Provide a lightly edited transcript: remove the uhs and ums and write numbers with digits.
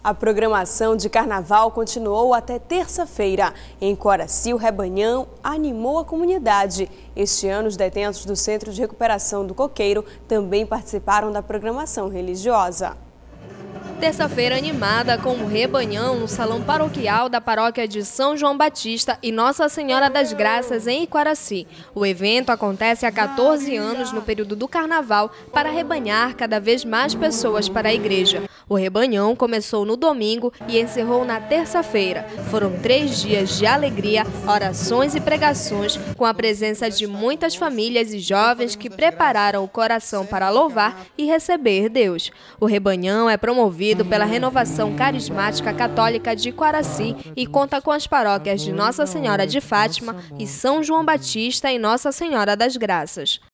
A programação de carnaval continuou até terça-feira. Em Coraci, o Rebanhão animou a comunidade. Este ano, os detentos do Centro de Recuperação do Coqueiro também participaram da programação religiosa. Terça-feira animada com o Rebanhão no Salão Paroquial da Paróquia de São João Batista e Nossa Senhora das Graças, em Iquaraci. O evento acontece há 14 anos no período do Carnaval para rebanhar cada vez mais pessoas para a igreja. O Rebanhão começou no domingo e encerrou na terça-feira. Foram 3 dias de alegria, orações e pregações, com a presença de muitas famílias e jovens que prepararam o coração para louvar e receber Deus. O Rebanhão é promovido pela Renovação Carismática Católica de Iquaraci e conta com as paróquias de Nossa Senhora de Fátima e São João Batista e Nossa Senhora das Graças.